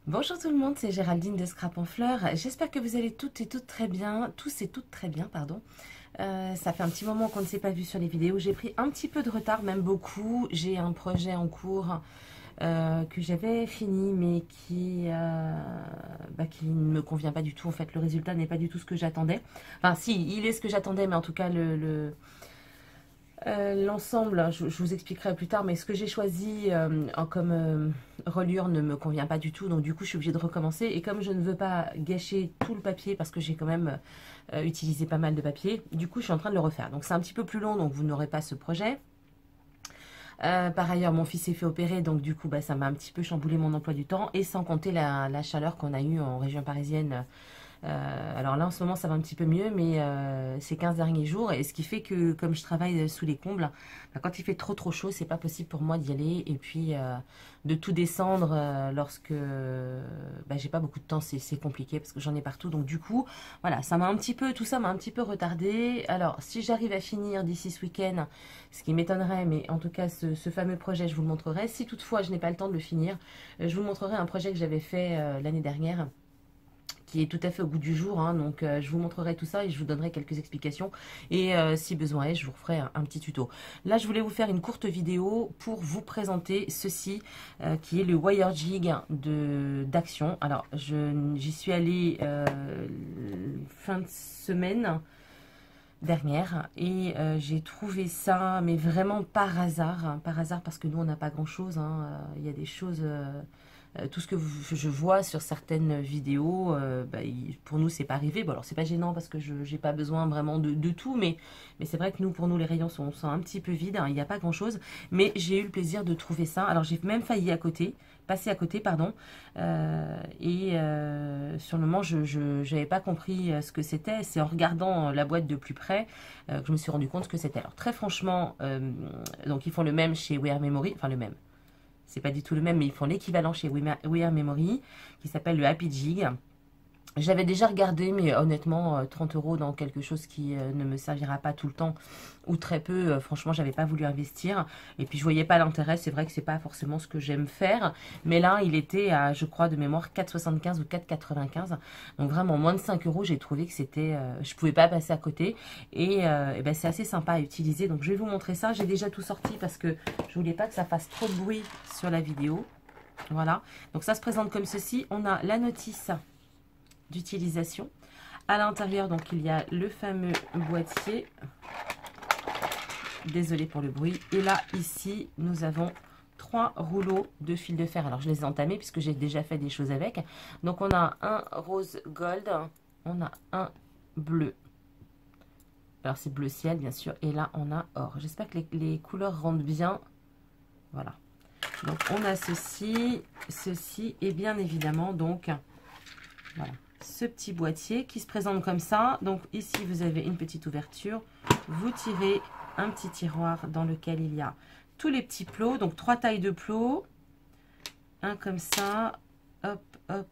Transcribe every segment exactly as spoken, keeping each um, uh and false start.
Bonjour tout le monde, c'est Géraldine de Scrap en Fleurs. J'espère que vous allez toutes et toutes très bien, tous et toutes très bien, pardon. Euh, ça fait un petit moment qu'on ne s'est pas vu sur les vidéos. J'ai pris un petit peu de retard, même beaucoup. J'ai un projet en cours euh, que j'avais fini, mais qui, euh, bah, qui ne me convient pas du tout. En fait, le résultat n'est pas du tout ce que j'attendais. Enfin, si, il est ce que j'attendais, mais en tout cas, le... le Euh, l'ensemble, je, je vous expliquerai plus tard, mais ce que j'ai choisi euh, en, comme euh, reliure ne me convient pas du tout, donc du coup je suis obligée de recommencer. Et comme je ne veux pas gâcher tout le papier, parce que j'ai quand même euh, utilisé pas mal de papier, du coup je suis en train de le refaire. Donc c'est un petit peu plus long, donc vous n'aurez pas ce projet. Euh, par ailleurs, mon fils s'est fait opérer, donc du coup bah, ça m'a un petit peu chamboulé mon emploi du temps, et sans compter la, la chaleur qu'on a eue en région parisienne. Euh, alors là, en ce moment, ça va un petit peu mieux, mais euh, ces quinze derniers jours, et ce qui fait que, comme je travaille sous les combles, bah, quand il fait trop trop chaud, c'est pas possible pour moi d'y aller, et puis euh, de tout descendre euh, lorsque bah, j'ai pas beaucoup de temps, c'est compliqué, parce que j'en ai partout, donc du coup, voilà, ça m'a un petit peu, tout ça m'a un petit peu retardé. Alors, si j'arrive à finir d'ici ce week-end, ce qui m'étonnerait, mais en tout cas, ce, ce fameux projet, je vous le montrerai. Si toutefois, je n'ai pas le temps de le finir, je vous montrerai un projet que j'avais fait euh, l'année dernière, qui est tout à fait au goût du jour, hein, donc euh, je vous montrerai tout ça et je vous donnerai quelques explications, et euh, si besoin est, je vous ferai un, un petit tuto. Là, je voulais vous faire une courte vidéo pour vous présenter ceci, euh, qui est le wire jig de d'Action. Alors, j'y suis allée euh, fin de semaine dernière, et euh, j'ai trouvé ça, mais vraiment par hasard, hein, par hasard, parce que nous, on n'a pas grand-chose, hein, euh, il y a des choses... euh, euh, tout ce que vous- je vois sur certaines vidéos, euh, bah, il- pour nous, c'est pas arrivé. Bon, alors, c'est pas gênant parce que je n'ai pas besoin vraiment de, de tout, mais, mais c'est vrai que nous, pour nous, les rayons sont, sont un petit peu vides, hein, il n'y a pas grand-chose. Mais j'ai eu le plaisir de trouver ça. Alors, j'ai même failli à côté, passer à côté, pardon. Euh, et euh, sur le moment, je n'avais pas compris euh, ce que c'était. C'est en regardant la boîte de plus près euh, que je me suis rendu compte ce que c'était. Alors, très franchement, euh, donc ils font le même chez We Are Memory, enfin le même. C'est pas du tout le même, mais ils font l'équivalent chez We Are Memory, qui s'appelle le Happy Jig. J'avais déjà regardé, mais honnêtement, euh, trente euros dans quelque chose qui euh, ne me servira pas tout le temps, ou très peu, euh, franchement, j'avais pas voulu investir. Et puis, je voyais pas l'intérêt. C'est vrai que c'est pas forcément ce que j'aime faire. Mais là, il était à, je crois, de mémoire, quatre soixante-quinze ou quatre quatre-vingt-quinze. Donc, vraiment, moins de cinq euros, j'ai trouvé que c'était... Euh, je pouvais pas passer à côté. Et, euh, et ben, c'est assez sympa à utiliser. Donc, je vais vous montrer ça. J'ai déjà tout sorti parce que je voulais pas que ça fasse trop de bruit sur la vidéo. Voilà. Donc, ça se présente comme ceci. On a la notice d'utilisation. À l'intérieur, donc, il y a le fameux boîtier. Désolée pour le bruit. Et là, ici, nous avons trois rouleaux de fil de fer. Alors, je les ai entamés puisque j'ai déjà fait des choses avec. Donc, on a un rose gold. On a un bleu. Alors, c'est bleu ciel, bien sûr. Et là, on a or. J'espère que les, les couleurs rendent bien. Voilà. Donc, on a ceci, ceci et bien évidemment, donc, voilà, ce petit boîtier qui se présente comme ça. Donc ici, vous avez une petite ouverture. Vous tirez un petit tiroir dans lequel il y a tous les petits plots. Donc trois tailles de plots. Un comme ça. Hop, hop.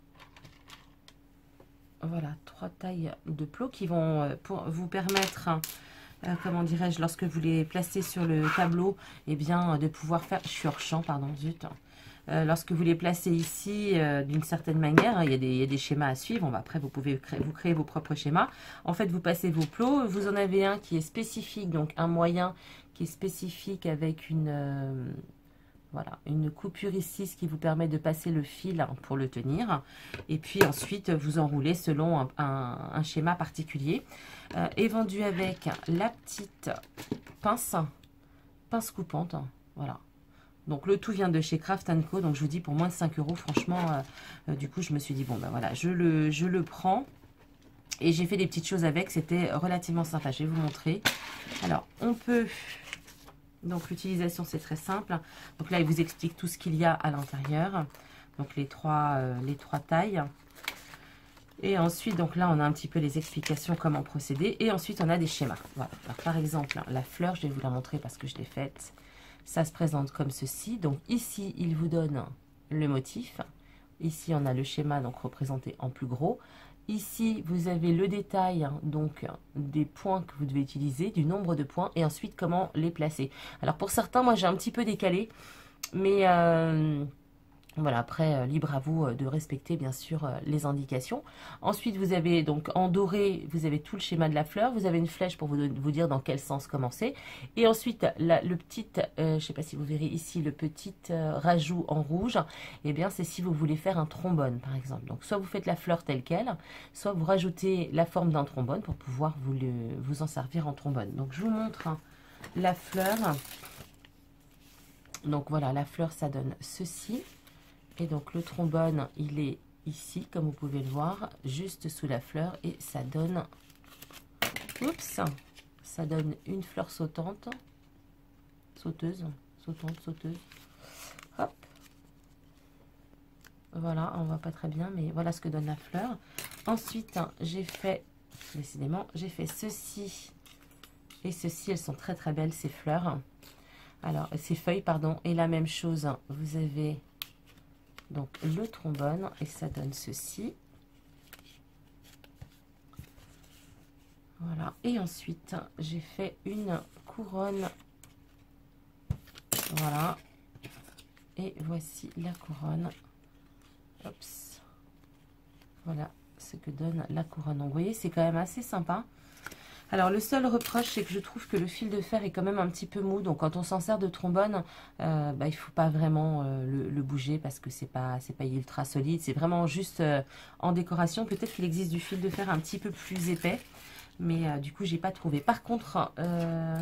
Voilà, trois tailles de plots qui vont euh, pour vous permettre... Euh, comment dirais-je, lorsque vous les placez sur le tableau, et eh bien, de pouvoir faire... Je suis hors champ, pardon, zut. Euh, lorsque vous les placez ici, euh, d'une certaine manière, hein, il, y a des, il y a des schémas à suivre. Bon, bah, après, vous pouvez créer, vous créer vos propres schémas. En fait, vous passez vos plots. Vous en avez un qui est spécifique, donc un moyen qui est spécifique avec une... Euh, voilà, une coupure ici, ce qui vous permet de passer le fil pour le tenir. Et puis ensuite, vous enroulez selon un, un, un schéma particulier. Euh, est vendu avec la petite pince, pince coupante. Voilà. Donc le tout vient de chez Craft and Co. Donc je vous dis, pour moins de cinq euros, franchement, euh, euh, du coup, je me suis dit, bon, ben voilà, je le, je le prends. Et j'ai fait des petites choses avec, c'était relativement sympa. Je vais vous montrer. Alors, on peut... Donc l'utilisation, c'est très simple. Donc là, il vous explique tout ce qu'il y a à l'intérieur. Donc les trois, euh, les trois tailles. Et ensuite, donc là, on a un petit peu les explications comment procéder. Et ensuite, on a des schémas. Voilà. Alors, par exemple, la fleur, je vais vous la montrer parce que je l'ai faite. Ça se présente comme ceci. Donc ici, il vous donne le motif. Ici, on a le schéma, donc représenté en plus gros. Ici, vous avez le détail, donc des points que vous devez utiliser, du nombre de points, et ensuite comment les placer. Alors pour certains, moi j'ai un petit peu décalé, mais euh, Voilà, après, euh, libre à vous euh, de respecter bien sûr euh, les indications. Ensuite, vous avez donc en doré, vous avez tout le schéma de la fleur. Vous avez une flèche pour vous, vous dire dans quel sens commencer. Et ensuite, la, le petit, euh, je ne sais pas si vous verrez ici, le petit euh, rajout en rouge, eh bien, c'est si vous voulez faire un trombone, par exemple. Donc, soit vous faites la fleur telle qu'elle, soit vous rajoutez la forme d'un trombone pour pouvoir vous, le, vous en servir en trombone. Donc, je vous montre hein, la fleur. Donc, voilà, la fleur, ça donne ceci. Et donc le trombone, il est ici, comme vous pouvez le voir, juste sous la fleur. Et ça donne, oups, ça donne une fleur sautante, sauteuse, sautante, sauteuse. Hop. Voilà, on voit pas très bien, mais voilà ce que donne la fleur. Ensuite, j'ai fait, décidément, j'ai fait ceci et ceci. Elles sont très très belles, ces fleurs. Alors, ces feuilles, pardon. Et la même chose, vous avez... donc le trombone et ça donne ceci. Voilà. Et ensuite, j'ai fait une couronne. Voilà. Et voici la couronne. Oups. Voilà ce que donne la couronne. Donc, vous voyez, c'est quand même assez sympa. Alors, le seul reproche, c'est que je trouve que le fil de fer est quand même un petit peu mou. Donc, quand on s'en sert de trombone, euh, bah, il ne faut pas vraiment euh, le, le bouger parce que c'est pas, c'est pas ultra solide. C'est vraiment juste euh, en décoration. Peut-être qu'il existe du fil de fer un petit peu plus épais. Mais euh, du coup, j'ai pas trouvé. Par contre, euh,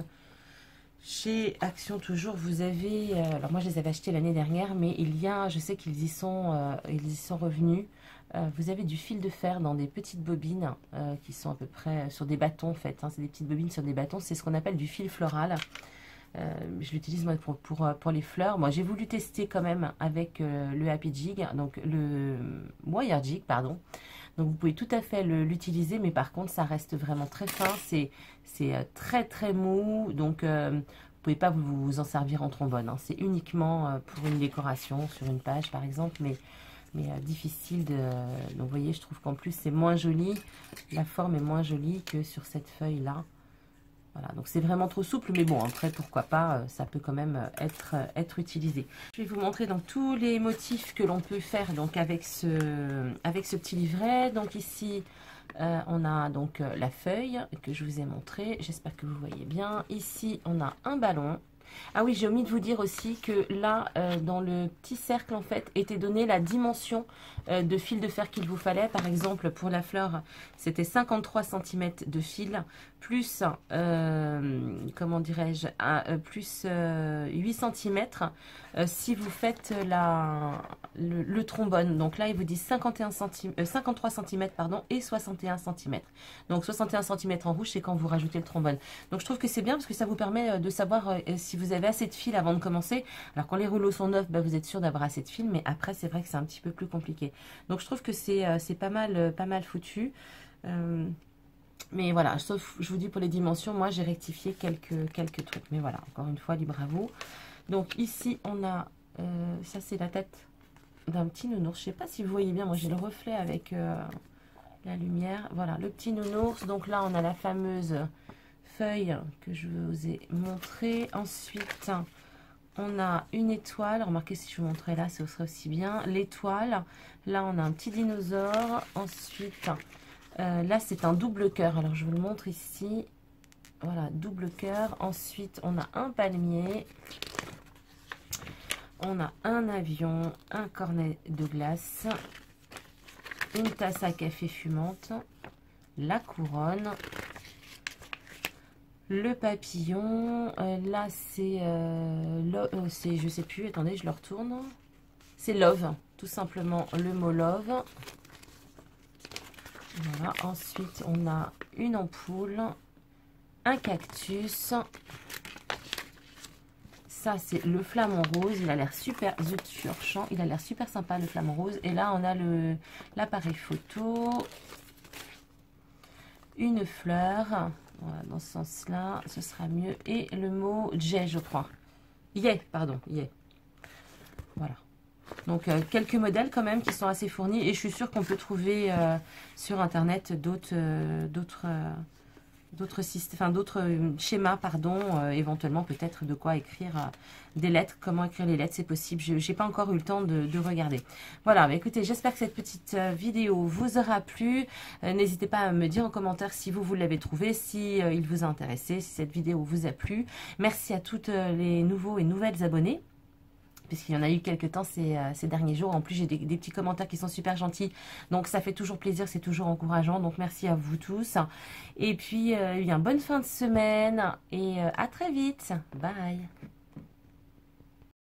chez Action Toujours, vous avez... Euh, alors, moi, je les avais achetés l'année dernière. Mais il y a... Je sais qu'ils y sont, euh, ils y sont revenus. Euh, vous avez du fil de fer dans des petites bobines euh, qui sont à peu près sur des bâtons en fait. Hein, c'est des petites bobines sur des bâtons. C'est ce qu'on appelle du fil floral. Euh, je l'utilise moi pour, pour, pour les fleurs. Moi j'ai voulu tester quand même avec euh, le Happy Jig, donc le Wire Jig, pardon. Donc vous pouvez tout à fait l'utiliser, mais par contre ça reste vraiment très fin. C'est euh, très très mou. Donc euh, vous pouvez pas vous, vous en servir en trombone. Hein. C'est uniquement euh, pour une décoration sur une page par exemple, mais mais euh, difficile de... Donc vous voyez, je trouve qu'en plus c'est moins joli, la forme est moins jolie que sur cette feuille là. Voilà, donc c'est vraiment trop souple, mais bon, après pourquoi pas, ça peut quand même être, être utilisé. Je vais vous montrer donc tous les motifs que l'on peut faire donc avec ce, avec ce petit livret. Donc ici euh, on a donc euh, la feuille que je vous ai montré, j'espère que vous voyez bien. Ici on a un ballon. Ah oui, j'ai omis de vous dire aussi que là, euh, dans le petit cercle, en fait, était donnée la dimension euh, de fil de fer qu'il vous fallait. Par exemple, pour la fleur, c'était cinquante-trois centimètres de fil, plus, euh, comment dirais-je, euh, plus euh, huit centimètres euh, si vous faites la, le, le trombone. Donc là, il vous dit cinquante et un centim, euh, cinquante-trois centimètres pardon, et soixante et un centimètres. Donc soixante et un centimètres en rouge, c'est quand vous rajoutez le trombone. Donc je trouve que c'est bien parce que ça vous permet de savoir euh, si vous avez assez de fil avant de commencer. Alors quand les rouleaux sont neufs, bah, vous êtes sûr d'avoir assez de fil, mais après c'est vrai que c'est un petit peu plus compliqué. Donc je trouve que c'est euh, c'est pas mal, euh, pas mal foutu. Euh, mais voilà, sauf je vous dis pour les dimensions, moi j'ai rectifié quelques, quelques trucs. Mais voilà, encore une fois, libre à vous. Donc ici on a, euh, ça c'est la tête d'un petit nounours. Je sais pas si vous voyez bien, moi j'ai le reflet avec euh, la lumière. Voilà, le petit nounours. Donc là on a la fameuse feuille que je vous ai montré. Ensuite on a une étoile. Remarquez, si je vous montrais là, ce serait aussi bien. L'étoile, là on a un petit dinosaure. Ensuite euh, là c'est un double cœur. Alors je vous le montre ici. Voilà, double cœur. Ensuite on a un palmier. On a un avion, un cornet de glace, une tasse à café fumante, la couronne, le papillon. Euh, là, c'est, euh, euh, je sais plus, attendez, je le retourne. C'est love, tout simplement le mot love. Voilà. Ensuite, on a une ampoule, un cactus. Ça, c'est le flamant rose. Il a l'air super, zut, sur-champ. Il a l'air super sympa, le flamant rose. Et là, on a le l'appareil photo. Une fleur. Voilà, dans ce sens-là, ce sera mieux. Et le mot J, je crois. Yeah, pardon, yeah. Voilà. Donc, euh, quelques modèles quand même qui sont assez fournis. Et je suis sûre qu'on peut trouver euh, sur Internet d'autres... Euh, d'autres euh, d'autres enfin, d'autres schémas, pardon, euh, éventuellement peut-être de quoi écrire euh, des lettres, comment écrire les lettres, c'est possible. Je n'ai pas encore eu le temps de, de regarder. Voilà, bah, écoutez, j'espère que cette petite euh, vidéo vous aura plu. Euh, N'hésitez pas à me dire en commentaire si vous, vous l'avez trouvé, si euh, il vous a intéressé, si cette vidéo vous a plu. Merci à toutes euh, les nouveaux et nouvelles abonnés, puisqu'il y en a eu quelques temps ces, euh, ces derniers jours. En plus, j'ai des, des petits commentaires qui sont super gentils. Donc, ça fait toujours plaisir, c'est toujours encourageant. Donc, merci à vous tous. Et puis, euh, une bonne fin de semaine et euh, à très vite. Bye.